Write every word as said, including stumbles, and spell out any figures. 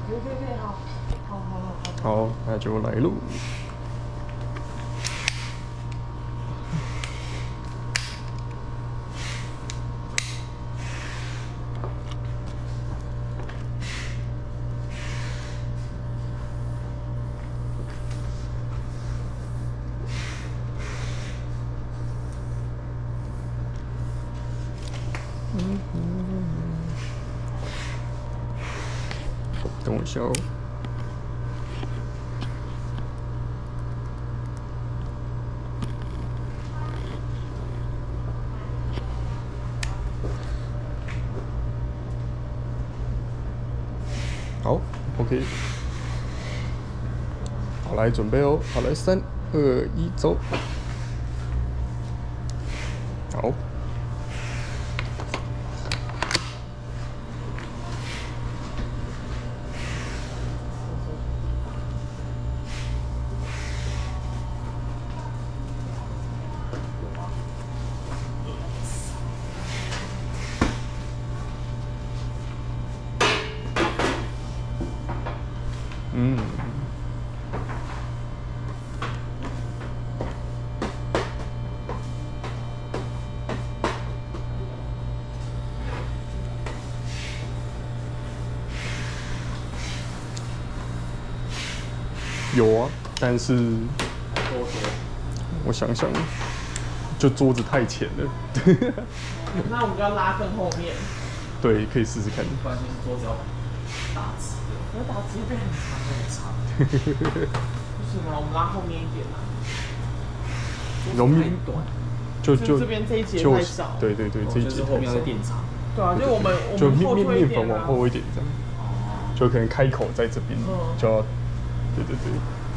可以可以可以，好，好好好好。 好，那就来喽。等我一下哦。好 ，OK。好，来准备哦。好，来，三、二、一，走。好。嗯。有啊，但是我想想，就桌子太浅了。 那我们就要拉更后面。 对，可以试试看。 不然就是桌子要打直的， 要打直变很长很长。 不行啊，我们拉后面一点啊。 容易短， 就就这边这一节太少。 对对对，这一节后面要再垫长。 对啊，就我们我就们后面面面退一点啊。 粉往后一点这样，就可能开口在这边，就要，对对对。